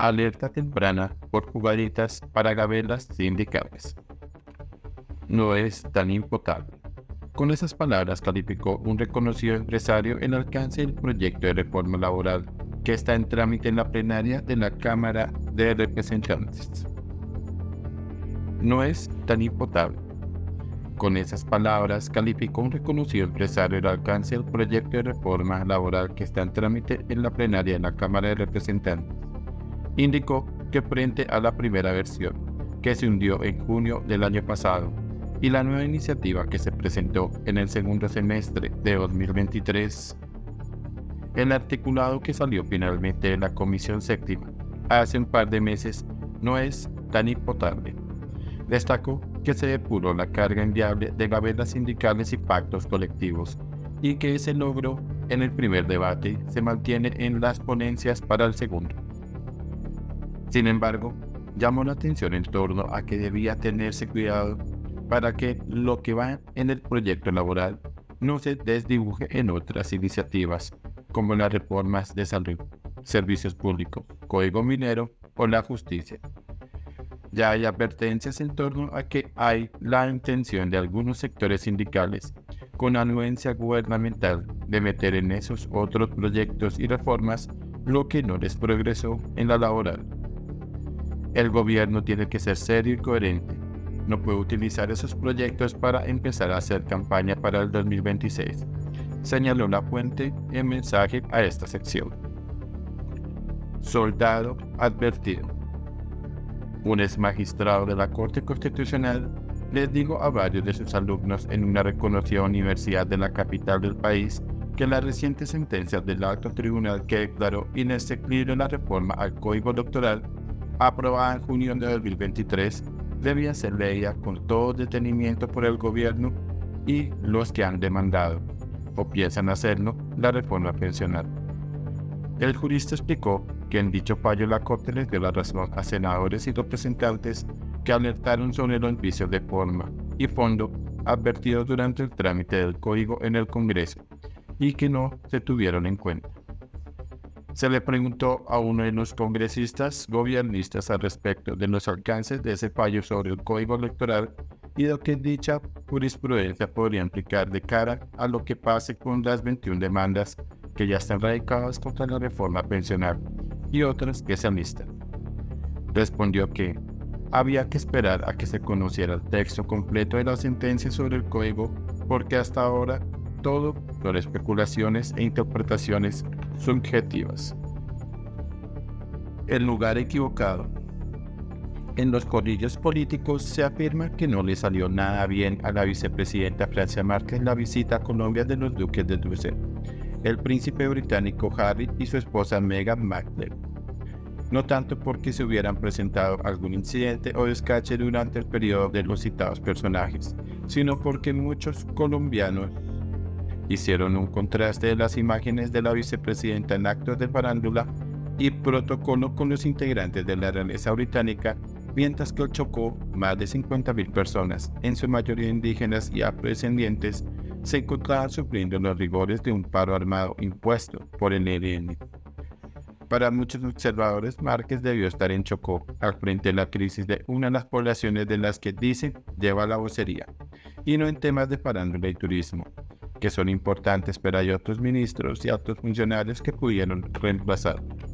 Alerta temprana por jugaditas para gabelas sindicales. No es tan impotable. Con esas palabras calificó un reconocido empresario el alcance del proyecto de reforma laboral que está en trámite en la plenaria de la Cámara de Representantes. No es tan impotable. Con esas palabras calificó un reconocido empresario el alcance del proyecto de reforma laboral que está en trámite en la plenaria de la Cámara de Representantes. Indicó que frente a la primera versión, que se hundió en junio del año pasado, y la nueva iniciativa que se presentó en el segundo semestre de 2023, el articulado que salió finalmente de la Comisión Séptima hace un par de meses no es tan impotable. Destacó que se depuró la carga enviable de gabelas sindicales y pactos colectivos, y que ese logro en el primer debate se mantiene en las ponencias para el segundo. Sin embargo, llamó la atención en torno a que debía tenerse cuidado para que lo que va en el proyecto laboral no se desdibuje en otras iniciativas, como las reformas de salud, servicios públicos, código minero o la justicia. Ya hay advertencias en torno a que hay la intención de algunos sectores sindicales, con anuencia gubernamental, de meter en esos otros proyectos y reformas lo que no les progresó en la laboral. El gobierno tiene que ser serio y coherente. No puede utilizar esos proyectos para empezar a hacer campaña para el 2026, señaló la fuente en mensaje a esta sección. Soldado advertido. Un ex magistrado de la Corte Constitucional les dijo a varios de sus alumnos en una reconocida universidad de la capital del país que la reciente sentencia del alto tribunal que declaró inexequible la reforma al Código Electoral aprobada en junio de 2023 debía ser leída con todo detenimiento por el gobierno y los que han demandado, o piensan hacerlo, la reforma pensional. El jurista explicó que en dicho fallo la Corte les dio la razón a senadores y representantes que alertaron sobre los vicios de forma y fondo advertidos durante el trámite del código en el Congreso y que no se tuvieron en cuenta. Se le preguntó a uno de los congresistas gobernistas al respecto de los alcances de ese fallo sobre el Código Electoral y lo que dicha jurisprudencia podría implicar de cara a lo que pase con las 21 demandas que ya están radicadas contra la reforma pensional y otras que se alistan. Respondió que había que esperar a que se conociera el texto completo de la sentencia sobre el Código porque hasta ahora todo son especulaciones e interpretaciones subjetivas. El lugar equivocado. En los corrillos políticos se afirma que no le salió nada bien a la vicepresidenta Francia Márquez la visita a Colombia de los duques de Dorset, el príncipe británico Harry y su esposa Meghan Markle. No tanto porque se hubieran presentado algún incidente o descache durante el periodo de los citados personajes, sino porque muchos colombianos hicieron un contraste de las imágenes de la vicepresidenta en actos de farándula y protocolo con los integrantes de la realeza británica, mientras que chocó más de 50.000 personas, en su mayoría indígenas y afrodescendientes, se encontraban sufriendo los rigores de un paro armado impuesto por el ELN. Para muchos observadores, Márquez debió estar en Chocó, al frente de la crisis de una de las poblaciones de las que dicen lleva la vocería, y no en temas de farándula y turismo, que son importantes, pero hay otros ministros y altos funcionarios que pudieron reemplazar.